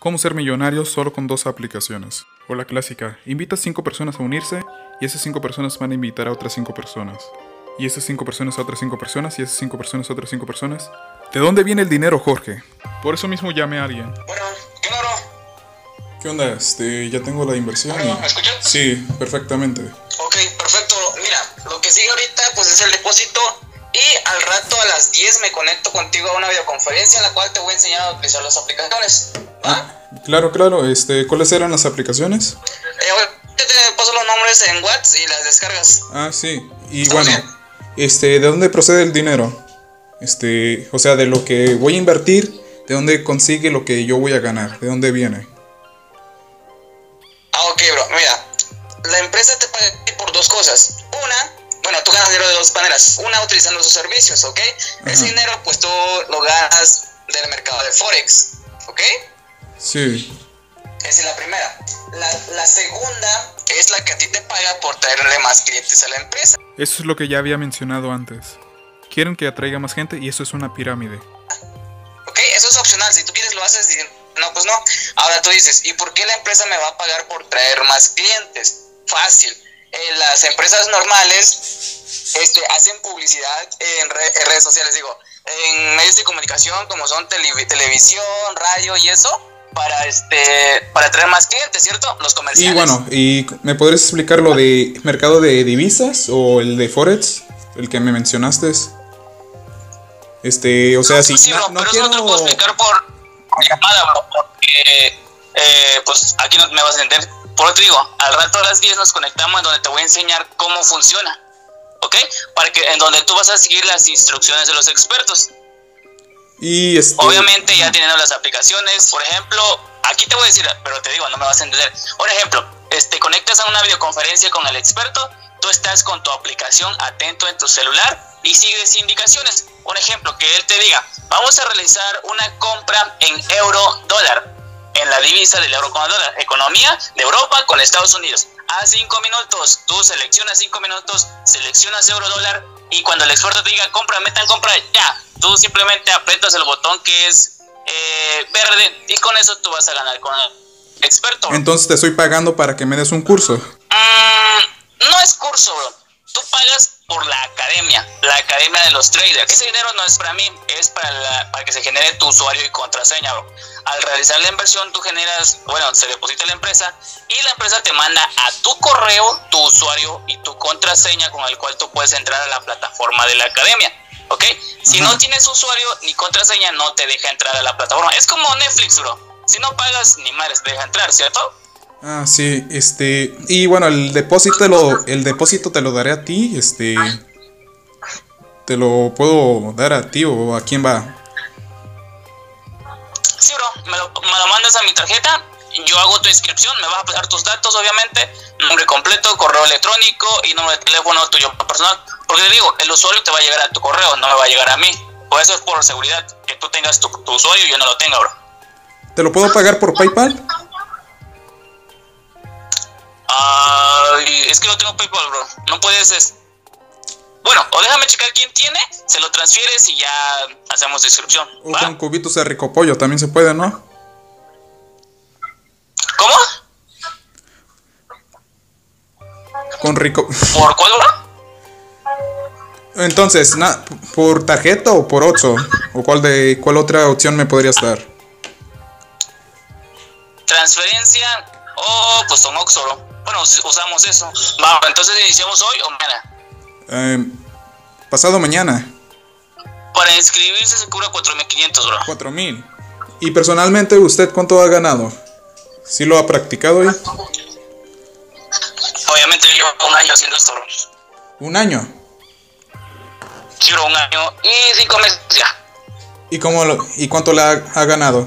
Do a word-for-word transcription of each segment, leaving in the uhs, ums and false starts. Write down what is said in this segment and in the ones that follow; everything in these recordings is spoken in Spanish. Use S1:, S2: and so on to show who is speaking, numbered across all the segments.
S1: Cómo ser millonario solo con dos aplicaciones. O la clásica, invita a cinco personas a unirse y esas cinco personas van a invitar a otras cinco personas. Y esas cinco personas a otras cinco personas y esas cinco personas a otras cinco personas. ¿De dónde viene el dinero, Jorge? Por eso mismo llamé a alguien.
S2: Bueno, ¿qué onda, bro?
S1: ¿Qué onda? Este, ya tengo la inversión.
S2: Bueno,
S1: y...
S2: ¿me escuchas?
S1: Sí, perfectamente.
S2: Ok, perfecto. Mira, lo que sigue ahorita pues es el depósito. Y al rato a las diez me conecto contigo a una videoconferencia en la cual te voy a enseñar a utilizar las aplicaciones. ¿Va?
S1: Ah, claro, claro. Este, ¿cuáles eran las aplicaciones?
S2: Eh, ahorita te paso los nombres en WhatsApp y las descargas.
S1: Ah, sí. Y
S2: ¿Estamos
S1: bueno,
S2: bien?
S1: este, ¿de dónde procede el dinero? Este, o sea, de lo que voy a invertir, ¿de dónde consigue lo que yo voy a ganar? ¿De dónde viene?
S2: Ah, ok, bro. Mira, la empresa te paga por dos cosas. Una, bueno, tú ganas dinero de dos maneras. Una, utilizando sus servicios, ¿ok?
S1: Ajá.
S2: Ese dinero, pues tú lo ganas del mercado de Forex, ¿ok?
S1: Sí.
S2: Esa es la primera. La, la segunda es la que a ti te paga por traerle más clientes a la empresa.
S1: Eso es lo que ya había mencionado antes. Quieren que atraiga más gente y eso es una pirámide.
S2: ¿Ok? Eso es opcional. Si tú quieres lo haces y no, pues no. Ahora tú dices, ¿y por qué la empresa me va a pagar por traer más clientes? Fácil. Eh, las empresas normales este, hacen publicidad en, re- en redes sociales, digo, en medios de comunicación como son tele- televisión, radio y eso, para este para traer más clientes, ¿cierto? Los comerciales.
S1: Y bueno, ¿y me podrías explicar lo de mercado de divisas o el de Forex? El que me mencionaste. Este, o sea, si
S2: Sí, bro,
S1: no, no
S2: pero
S1: quiero...
S2: eso no te lo puedo explicar por, por llamada, bro, porque eh, pues aquí no me vas a entender. Por eso te digo, al rato a las diez nos conectamos en donde te voy a enseñar cómo funciona, ¿ok? Para que en donde tú vas a seguir las instrucciones de los expertos.
S1: Y este...
S2: Obviamente ya teniendo las aplicaciones, por ejemplo, aquí te voy a decir, pero te digo, no me vas a entender. Por ejemplo, este, conectas a una videoconferencia con el experto, tú estás con tu aplicación atento en tu celular y sigues indicaciones. Un ejemplo, que él te diga, vamos a realizar una compra en euro dólar, en la divisa del euro con el dólar, economía de Europa con Estados Unidos. A cinco minutos, tú seleccionas cinco minutos, seleccionas euro dólar y cuando el experto te diga compra, metan compra, ya, tú simplemente aprietas el botón que es eh, verde y con eso tú vas a ganar con el experto. Bro.
S1: Entonces te estoy pagando para que me des un curso.
S2: Mm, no es curso, bro. Tú pagas por la academia, la academia de los traders. Ese dinero no es para mí, es para, la, para que se genere tu usuario y contraseña, bro. Al realizar la inversión, tú generas, bueno, se deposita a la empresa y la empresa te manda a tu correo tu usuario y tu contraseña con el cual tú puedes entrar a la plataforma de la academia, ¿ok? Si
S1: Ajá.
S2: no tienes usuario ni contraseña, no te deja entrar a la plataforma. Es como Netflix, bro. Si no pagas, ni madres te deja entrar, ¿cierto?
S1: Ah, sí, este... Y bueno, el depósito, te lo, el depósito te lo daré a ti, este... ¿Te lo puedo dar a ti o a quién va?
S2: Sí, bro, me lo, me lo mandas a mi tarjeta, yo hago tu inscripción, me vas a pasar tus datos, obviamente, nombre completo, correo electrónico y número de teléfono tuyo personal. Porque te digo, el usuario te va a llegar a tu correo, no me va a llegar a mí. Por eso es por seguridad, que tú tengas tu, tu usuario y yo no lo tenga, bro.
S1: ¿Te lo puedo pagar por PayPal?
S2: Ay, es que no tengo PayPal, bro. No puedes... Es... Bueno, o déjame checar quién tiene, se lo transfieres y ya hacemos inscripción,
S1: O
S2: ¿va?
S1: con cubitos de rico pollo, también se puede, ¿no?
S2: ¿Cómo?
S1: Con rico...
S2: ¿Por cuál, bro?
S1: Entonces, na, ¿por tarjeta o por Oxxo? ¿O cuál de cuál otra opción me podrías dar?
S2: Transferencia o pues son Oxxo, bro. Bueno, usamos eso. Va, entonces iniciamos hoy o mañana.
S1: Eh, pasado mañana.
S2: Para inscribirse se cobra cuatro mil quinientos, bro.
S1: cuatro mil. Y personalmente, ¿usted cuánto ha ganado? ¿Sí lo ha practicado ya?
S2: Obviamente llevo un año haciendo esto, bro.
S1: ¿Un año?
S2: Sí, bro, un año y cinco meses ya.
S1: ¿Y, cómo lo, y cuánto le ha, ha ganado?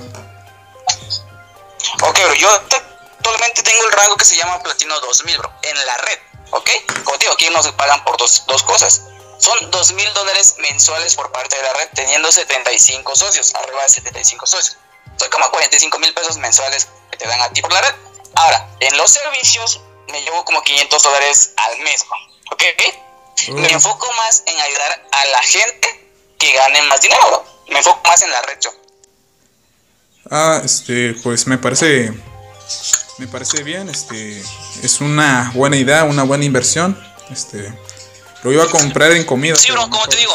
S2: Ok, bro, yo actualmente tengo el rango que se llama Platino dos mil, bro, en la red, ¿ok? Como te digo, aquí nos pagan por dos, dos cosas. Son dos mil dólares mensuales por parte de la red, teniendo setenta y cinco socios, arriba de setenta y cinco socios. Son como cuarenta y cinco mil pesos mensuales que te dan a ti por la red. Ahora, en los servicios me llevo como quinientos dólares al mes, bro, ¿ok? Oh. Me enfoco más en ayudar a la gente que gane más dinero, bro. Me enfoco más en la red, yo.
S1: Ah, este, pues me parece, me parece bien, este, es una buena idea, una buena inversión, este, lo iba a comprar en comida.
S2: Sí, bro, como te digo.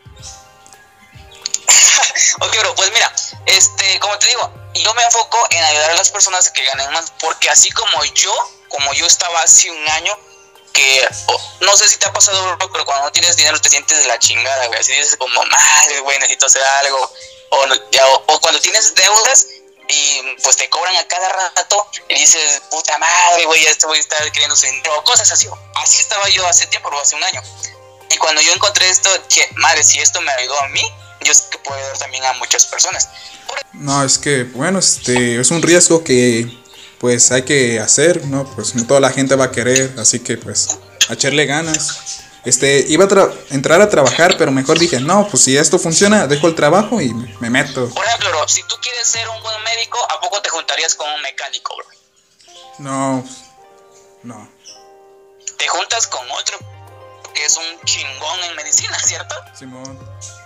S2: Ok, bro, pues mira, este, como te digo, yo me enfoco en ayudar a las personas a que ganen más, porque así como yo, como yo estaba hace un año, que oh, no sé si te ha pasado, bro, pero cuando no tienes dinero te sientes de la chingada, güey, así dices como, madre, güey, necesito hacer algo, o, no, ya, o, o cuando tienes deudas y pues te cobran a cada rato y dices, puta madre, güey, ya este güey está queriendo su dinero, o cosas así. Así estaba yo hace tiempo, bro, hace un año. Y cuando yo encontré esto, dije, madre, si esto me ayudó a mí, yo sé que puede ayudar también a muchas personas.
S1: No, es que, bueno, este, es un riesgo que, pues, hay que hacer, ¿no? Pues no toda la gente va a querer, así que, pues, a echarle ganas. Este, iba a tra- entrar a trabajar, pero mejor dije, no, pues si esto funciona, dejo el trabajo y me, me meto.
S2: Por ejemplo, bro, si tú quieres ser un buen médico, ¿a poco te juntarías con un mecánico, bro?
S1: No, no.
S2: Te juntas con otro que es un chingón en medicina, ¿cierto?
S1: Simón.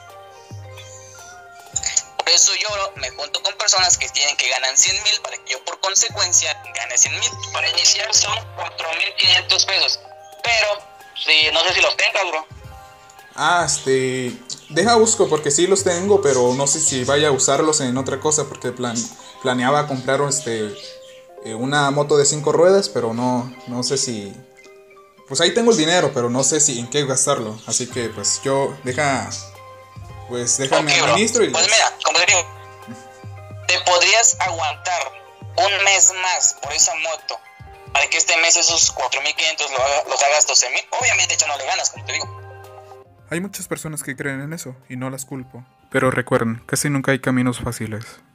S2: Por eso yo, bro, me junto con personas que tienen que ganan cien mil para que yo por consecuencia gane cien mil. Para iniciar son cuatro mil quinientos pesos. Pero, sí, no sé si los tengas, bro.
S1: Ah, este, deja busco porque sí los tengo, pero no sé si vaya a usarlos en otra cosa porque plan, planeaba comprar este, eh, una moto de cinco ruedas, pero no, no sé si, pues ahí tengo el dinero, pero no sé si en qué gastarlo, así que pues yo, deja, pues déjame
S2: Ok,
S1: administro y
S2: bro. Pues
S1: les-
S2: mira, como te digo, te podrías aguantar un mes más por esa moto para que este mes esos cuatro mil quinientos lo haga- los hagas doce mil. Obviamente ya no le ganas, como te digo.
S1: Hay muchas personas que creen en eso y no las culpo. Pero recuerden, casi nunca hay caminos fáciles.